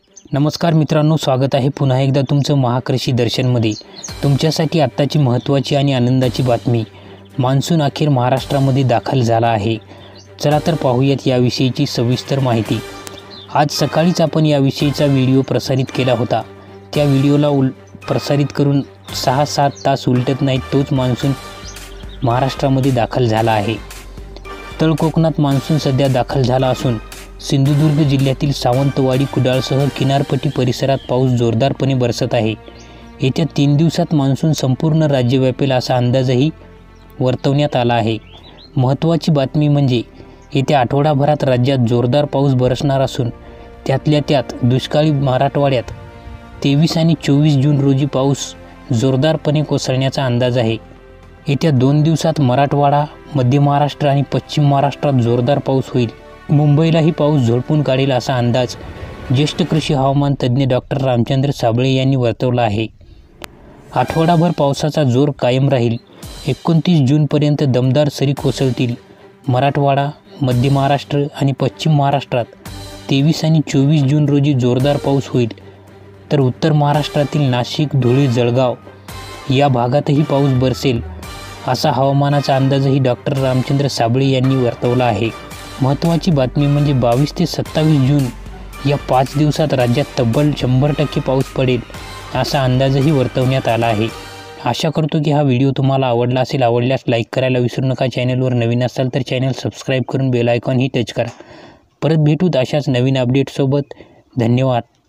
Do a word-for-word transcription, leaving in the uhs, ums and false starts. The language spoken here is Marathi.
नमस्कार मित्रांनो, स्वागत आहे पुन्हा एकदा तुमचं महाकृषी दर्शनमध्ये। तुमच्यासाठी आत्ताची महत्त्वाची आणि आनंदाची बातमी, मान्सून अखेर महाराष्ट्रामध्ये दाखल झाला आहे। चला तर पाहूयात याविषयीची सविस्तर माहिती। आज सकाळीच आपण याविषयीचा व्हिडिओ प्रसारित केला होता। त्या व्हिडिओला उल प्रसारित करून सहा सात तास उलटत नाहीत तोच मान्सून महाराष्ट्रामध्ये दाखल झाला आहे। तळ कोकणात मान्सून सध्या दाखल झाला असून सिंधुदुर्ग जिल्ह्यातील सावंतवाडी, कुडाळसह किनारपट्टी परिसरात पाऊस जोरदारपणे बरसत आहे। येत्या तीन दिवसात मान्सून संपूर्ण राज्य व्यापेल असा अंदाजही वर्तवण्यात आला आहे। महत्त्वाची बातमी म्हणजे येत्या आठवडाभरात राज्यात जोरदार पाऊस बरसणार असून त्यातल्या त्यात दुष्काळी मराठवाड्यात तेवीस आणि चोवीस जून रोजी पाऊस जोरदारपणे कोसळण्याचा अंदाज आहे। येत्या दोन दिवसात मराठवाडा, मध्य महाराष्ट्र आणि पश्चिम महाराष्ट्रात जोरदार पाऊस होईल। मुंबईलाही पाऊस झोडपून काढेल असा अंदाज ज्येष्ठ कृषी हवामान तज्ज्ञ डॉक्टर रामचंद्र साबळे यांनी वर्तवला आहे। आठवडाभर पावसाचा जोर कायम राहील। एकोणतीस जूनपर्यंत दमदार सरी कोसळतील। मराठवाडा, मध्य महाराष्ट्र आणि पश्चिम महाराष्ट्रात तेवीस आणि चोवीस जून रोजी जोरदार पाऊस होईल, तर उत्तर महाराष्ट्रातील नाशिक, धुळे, जळगाव या भागातही पाऊस बरसेल असा हवामानाचा अंदाजही डॉक्टर रामचंद्र साबळे यांनी वर्तवला आहे। महत्त्वाची बातमी म्हणजे बावीस ते सत्तावीस जून या पाच दिवसात राज्यात तब्बल शंभर टक्के पाऊस पडेल असा अंदाजही वर्तवण्यात आला आहे। आशा करतो की हा व्हिडिओ तुम्हाला आवडला असेल। आवडल्यास लाईक करायला विसरू नका। चॅनलवर नवीन असाल तर चॅनल सबस्क्राईब करून बेल आयकॉनही टच करा। परत भेटूत अशाच नवीन अपडेटसोबत। धन्यवाद।